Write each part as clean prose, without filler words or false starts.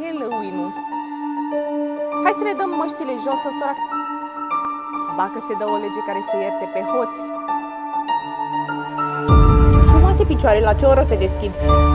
Halloween-ul. Hai să le dăm măștile jos ăstora. Ba că se dă o lege care să ierte pe hoți. Frumoase picioare, la ce oră se deschid?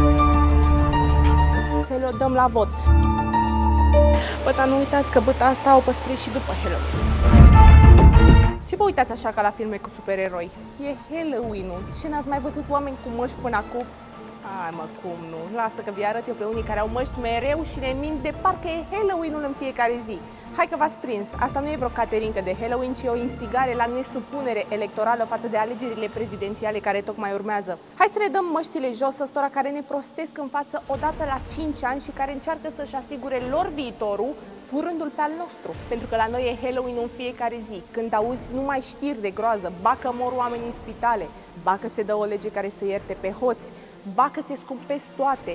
Să le dăm la vot. Bă, dar nu uitați că băta asta o păstrez și după Halloween. Ce vă uitați așa ca la filme cu supereroi? E Halloween-ul. Ce n-ați mai văzut oameni cu măști până acum? Hai mă, cum nu? Lasă că vi arăt eu pe unii care au măști mereu și ne mint de parcă e Halloween-ul în fiecare zi. Hai că v-ați prins. Asta nu e vreo caterincă de Halloween, ci o instigare la nesupunere electorală față de alegerile prezidențiale care tocmai urmează. Hai să le dăm măștile jos ăstora care ne prostesc în față odată la 5 ani și care încearcă să-și asigure lor viitorul furându-l pe al nostru. Pentru că la noi e Halloween în fiecare zi. Când auzi numai știri de groază, ba că mor oameni în spitale, ba că se dă o lege care să ierte pe hoți, ba că se scumpesc toate.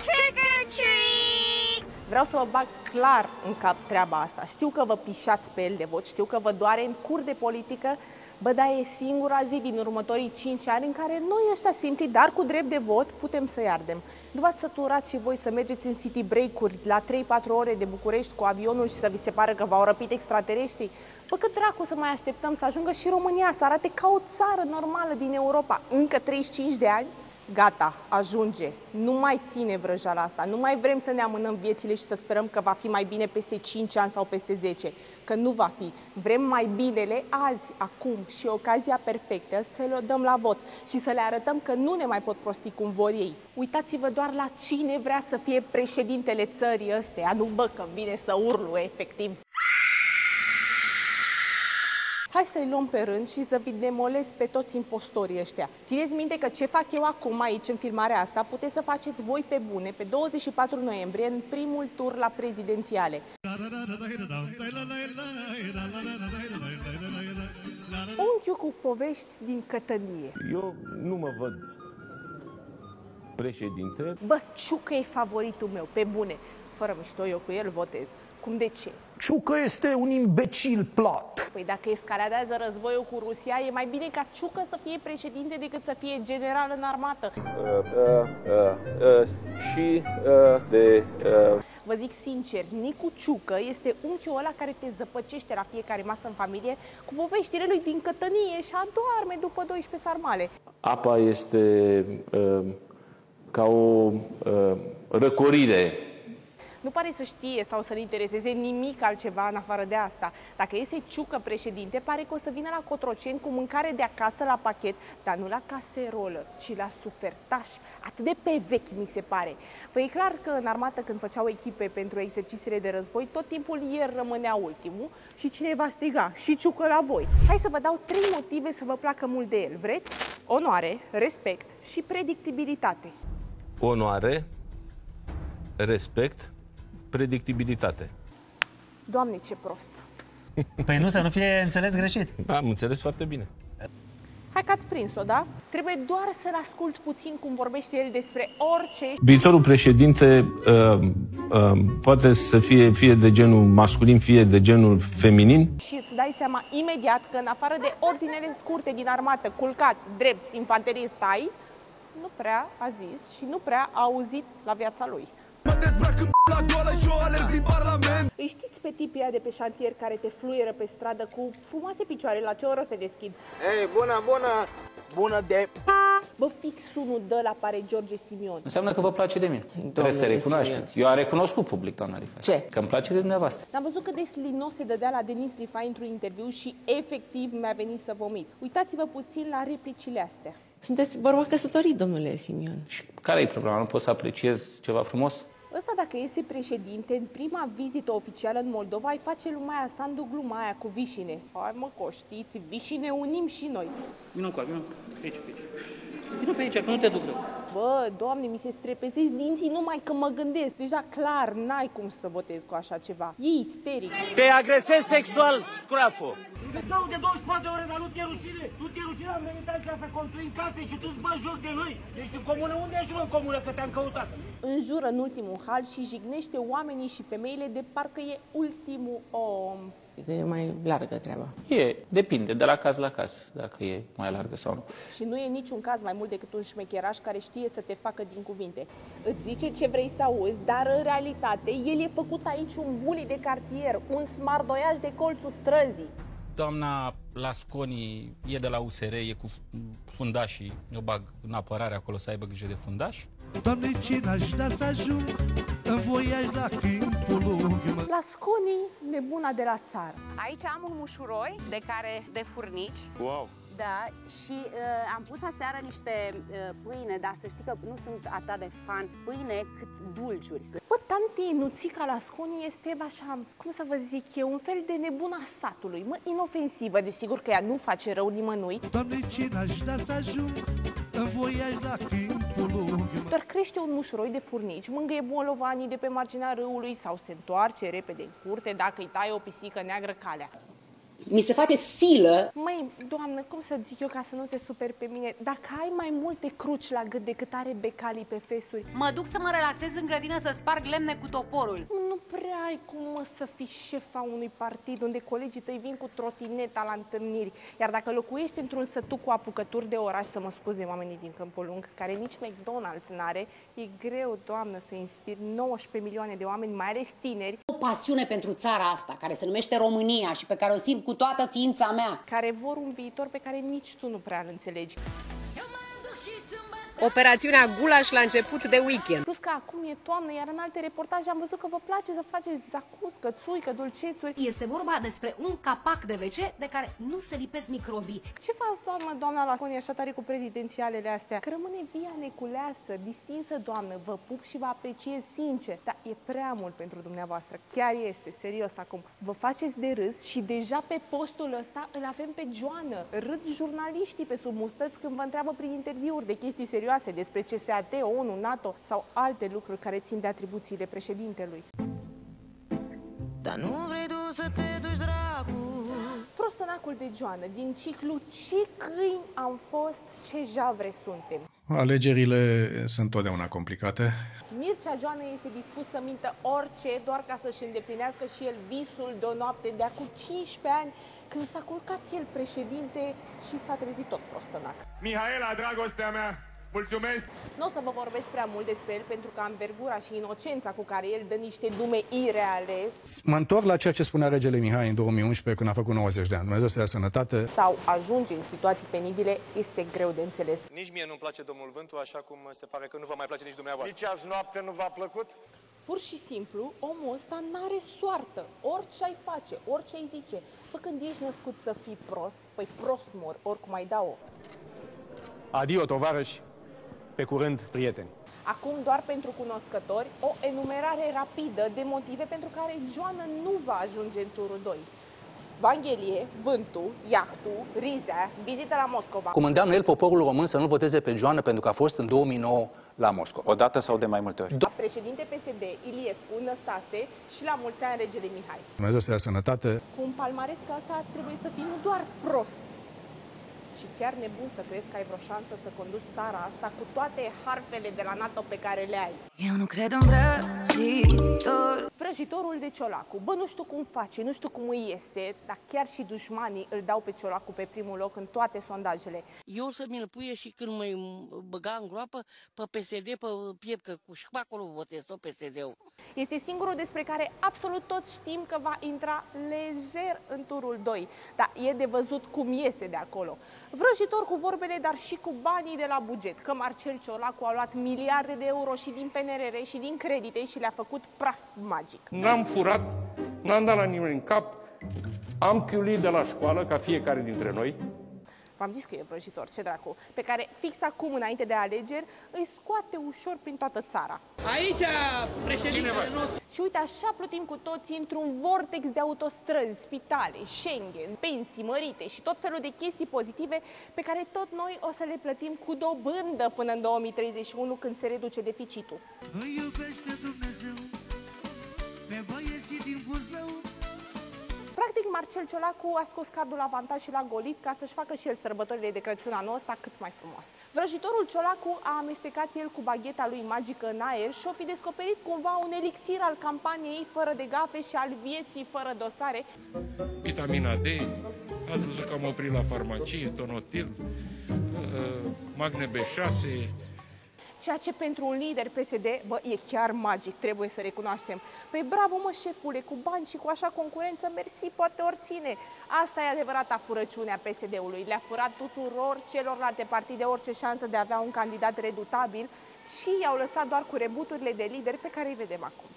Vreau să vă bag clar în cap treaba asta. Știu că vă pișați pe el de vot, știu că vă doare în cur de politică, bă, dar e singura zi din următorii 5 ani în care noi ăștia simpli, dar cu drept de vot, putem să-i ardem. Nu v-ați săturat și voi să mergeți în city break-uri la 3-4 ore de București cu avionul și să vi se pare că v-au răpit extraterestrii? Bă, cât dracu să mai așteptăm să ajungă și România să arate ca o țară normală din Europa? Încă 35 de ani? Gata, ajunge. Nu mai ține vrăjeala asta. Nu mai vrem să ne amânăm viețile și să sperăm că va fi mai bine peste 5 ani sau peste 10. Că nu va fi. Vrem mai binele azi, acum și ocazia perfectă să le dăm la vot și să le arătăm că nu ne mai pot prosti cum vor ei. Uitați-vă doar la cine vrea să fie președintele țării ăsteia. Nu bă, că vine să urlu, efectiv. Hai să-i luăm pe rând și să vi demolez pe toți impostorii ăștia. Țineți minte că ce fac eu acum aici în filmarea asta puteți să faceți voi pe bune pe 24 noiembrie în primul tur la prezidențiale. Unchiul cu povești din Cătănie. Eu nu mă văd președinte. Bă, Ciucă e favoritul meu, pe bune. Fără mișto, eu cu el votez. Cum de ce? Ciucă este un imbecil plat. Păi dacă escaladează războiul cu Rusia, e mai bine ca Ciucă să fie președinte decât să fie general în armată. Vă zic sincer, Nicu Ciucă este unchiul ăla care te zăpăcește la fiecare masă în familie cu poveștile lui din Cătănie și adorme după 12 sarmale. Apa este ca o răcorire. Nu pare să știe sau să-l intereseze nimic altceva în afară de asta. Dacă iese Ciucă președinte, pare că o să vină la Cotroceni cu mâncare de acasă la pachet, dar nu la caserolă, ci la sufertaș. Atât de pe vechi, mi se pare. Păi e clar că în armată, când făceau echipe pentru exercițiile de război, tot timpul el rămânea ultimul și cineva striga: și Ciucă la voi. Hai să vă dau 3 motive să vă placă mult de el. Vreți? Onoare, respect și predictibilitate. Onoare, respect, predictibilitate. Doamne, ce prost! Păi nu, să nu fie înțeles greșit. Am înțeles foarte bine. Hai că ați prins-o, da? Trebuie doar să-l asculți puțin cum vorbește el despre orice. Viitorul președinte poate să fie de genul masculin, fie de genul feminin. Și îți dai seama imediat că în afară de ordinele scurte din armată, culcat, drept, infanterie, stai, nu prea a zis și nu prea a auzit la viața lui. Mă dezbrac în la goală și o alerg prin parlament. Îi știți pe tipii aia de pe șantier care te fluieră pe stradă cu frumoase picioare, la ce oră se deschid? Ei, bună de... Bă, fix unul dă la pare George Simion. Înseamnă că vă place de mine. Trebuie să recunoașteți. Eu am recunoscut public, doamna Rifai. Ce? Că îmi place de dumneavoastră. Am văzut cât de slinos se dădea la Denis Rifai într-un interviu și efectiv mi-a venit să vomit. Uitați-vă puțin la replicile astea. Sunteți bărbat căsătorit, domnule Simion. Și care e problema? Nu pot să apreciez ceva frumos? Ăsta, dacă iese președinte, în prima vizită oficială în Moldova, îi face lumea aia Sandu gluma aia cu vișine. Hai mă, că știți, vișine unim și noi. Vino cu vino pe aici, pe aici. Vino pe aici, că nu te duc rău. Bă, Doamne, mi se strepezesc dinții numai că mă gândesc. Deja clar, n-ai cum să votezi cu așa ceva. E isteric. Te agresezi sexual, scroafo. Dau de 24 de ore, dar nu ți-e rușine? Nu ți-e rușine? Am venit aici să construim case și tu îți bagi joc de noi. Ești în comună? Unde ești, mă, în comună, că te-am căutat? Înjură în ultimul hal și jignește oamenii și femeile de parcă e ultimul om. Că e mai largă treaba. Depinde, de la caz la caz, dacă e mai largă sau nu. Și nu e niciun caz mai mult decât un șmecheraș care știe să te facă din cuvinte. Îți zice ce vrei să auzi, dar în realitate el e făcut aici un bully de cartier, un smardoiaș de colțul străzii. Doamna Lasconi e de la USR, e cu fundașii, o bag în apărare acolo să aibă grijă de fundași. Doamne, ce n-aș da să ajung în voiaj la câmpul lung. Lasconi, nebuna de la țară. Aici am un mușuroi de furnici. Wow! Da, și am pus aseară niște pâine, dar să știi că nu sunt atât de fan pâine cât dulciuri. Bă, tanti, Nuțica Lasconi este așa, cum să vă zic eu, un fel de nebuna satului. Mă, inofensivă, desigur că ea nu face rău nimănui. Doamne, ce n-aș da să ajung în voiaj la câmpul lung. Doar crește un mușuroi de furnici, mângâie bolovanii de pe marginea râului sau se întoarce repede în curte dacă îi taie o pisică neagră calea. Mi se face silă. Măi, doamnă, cum să zic eu ca să nu te superi pe mine? Dacă ai mai multe cruci la gât decât are becalii pe fesuri... Mă duc să mă relaxez în grădină să sparg lemne cu toporul. Nu prea ai cum, mă, să fii șefa unui partid unde colegii tăi vin cu trotineta la întâlniri. Iar dacă locuiești într-un sătuc cu apucături de oraș, să mă scuze oamenii din Câmpul Lung, care nici McDonald's n-are, e greu, doamnă, să inspiri 19 milioane de oameni, mai ales tineri. O pasiune pentru țara asta, care se numește România și pe care o simt cu toată ființa mea. Care vor un viitor pe care nici tu nu prea îl înțelegi. Operațiunea Gulaș la început de weekend. Plus că acum e toamnă, iar în alte reportaje am văzut că vă place să faceți zacuscă, țuică, dulcețuri. Este vorba despre un capac de WC de care nu se lipesc microbii. Ce faci, doamna Lasconi, așa tare cu prezidențialele astea? Că rămâne via neculeasă, distinsă, doamnă, vă pup și vă apreciez sincer. Dar e prea mult pentru dumneavoastră, chiar este, serios acum. Vă faceți de râs și deja pe postul ăsta îl avem pe Joană. Râd jurnaliștii pe sub mustăți când vă întreabă prin interviuri de chestii serioase despre CSAT, ONU, NATO sau alte lucruri care țin de atribuțiile președintelui. Dar nu vrei tu să te duci, dracu. Prostănacul de Joană din ciclu Ce câini am fost, ce javre suntem. Alegerile sunt totdeauna complicate. Mircea Joană este dispus să mintă orice, doar ca să-și îndeplinească și el visul de o noapte de acum 15 ani, când s-a culcat el președinte și s-a trezit tot prostănac. Mihaela, dragostea mea, mulțumesc! Nu o să vă vorbesc prea mult despre el, pentru că am vergura și inocența cu care el dă niște dume ireale. Mă întorc la ceea ce spunea regele Mihai în 2011, când a făcut 90 de ani. Dumnezeu să dea sănătate. Sau ajunge în situații penibile, este greu de înțeles. Nici mie nu-mi place domnul Vântu, așa cum se pare că nu vă mai place nici dumneavoastră. Nici azi noapte nu v-a plăcut? Pur și simplu, omul ăsta n-are soartă. Orice ai face, orice ai zice. Bă, când ești născut să fii prost, păi prost mor, oricum ai da-o. Adio, tovarăși! Pe curând, prieteni! Acum, doar pentru cunoscători, o enumerare rapidă de motive pentru care Joană nu va ajunge în turul 2. Vanghelie, Vântu, Iahtu, Rizea, vizită la Moscova. Cum îndeamnă el poporul român să nu voteze pe Joană pentru că a fost în 2009 la Moscova. O dată sau de mai multe ori? Președinte PSD Iliescu, Năstase și la mulți ani regele Mihai. Dumnezeu să dea sănătate. Cu un palmares ca asta trebuie să fii nu doar prost, ci chiar nebun să crezi că ai vreo șansă să conduci țara asta cu toate harfele de la NATO pe care le ai. Eu nu cred în vrăjitor. Vrăjitorul de Ciolacu. Bă, nu știu cum face, nu știu cum îi iese, dar chiar și dușmanii îl dau pe Ciolacu pe primul loc în toate sondajele. Eu să mi-l puie și când mă băga în groapă pe PSD, pe piept, că cu șpacul votez tot PSD-ul. Este singurul despre care absolut toți știm că va intra lejer în turul 2, dar e de văzut cum iese de acolo. Vrăjitor cu vorbele, dar și cu banii de la buget, că Marcel Ciolacu a luat miliarde de euro și din PNRR și din credite și le-a făcut praf magic. N-am furat, n-am dat la nimeni în cap, am chiulit de la școală, ca fiecare dintre noi. V-am zis că e vrăjitor, ce dracu, pe care fix acum, înainte de alegeri, îi scoate ușor prin toată țara. Aici, președintele nostru. Și uite, așa plătim cu toții într-un vortex de autostrăzi, spitale, Schengen, pensii mărite și tot felul de chestii pozitive pe care tot noi o să le plătim cu dobândă până în 2031, când se reduce deficitul. Îi iubește Dumnezeu pe băieții din Buzău. Practic, Marcel Ciolacu a scos cardul avantaj și l-a golit ca să-și facă și el sărbătorile de Crăciun anul ăsta cât mai frumos. Vrăjitorul Ciolacu a amestecat el cu bagheta lui magică în aer și o fi descoperit cumva un elixir al campaniei fără de gafe și al vieții fără dosare. Vitamina D, ați văzut că am oprit la farmacie, Tonotil, Magne B6. Ceea ce pentru un lider PSD, bă, e chiar magic, trebuie să recunoaștem. Păi bravo mă, șefule, cu bani și cu așa concurență, mersi poate oricine. Asta e adevărata furăciune a PSD-ului. Le-a furat tuturor celorlalte partide orice șansă de a avea un candidat redutabil și i-au lăsat doar cu rebuturile de lideri pe care îi vedem acum.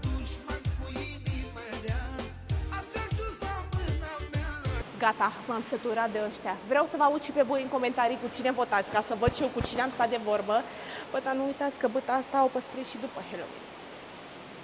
Gata, m-am săturat de ăștia. Vreau să vă aud și pe voi în comentarii cu cine votați, ca să văd și eu cu cine am stat de vorbă. Bă, dar nu uitați că băta asta o păstrez și după Halloween.